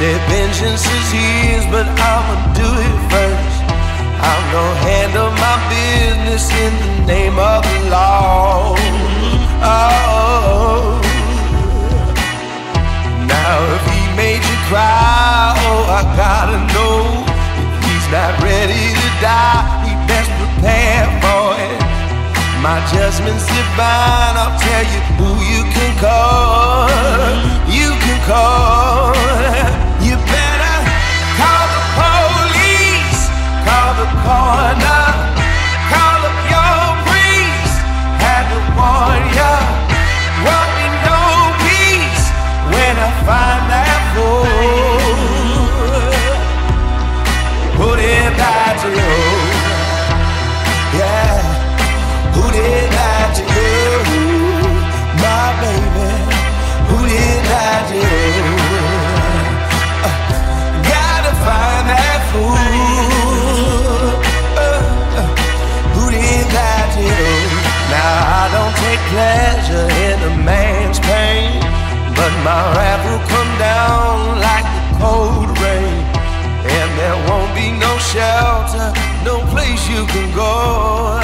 Said vengeance is his, but I'ma do it first. I'm gonna handle my business in the name of the law. Oh, now if he made you cry, oh, I gotta know. If he's not ready to die, he best prepare for it. My judgment's divine, I'll tell you who you can call. You can call. You better call the police, call the coroner, call up your priest. Had to warn ya, won't be no peace when I find that fool. Put him back to you, yeah. Who did that to you, my baby? Who did that to you? Gotta find that fool. Who did that to you? Now I don't take pleasure in a man's pain, but my wrath will come down like the cold rain, and there won't be no shelter, no place you can go.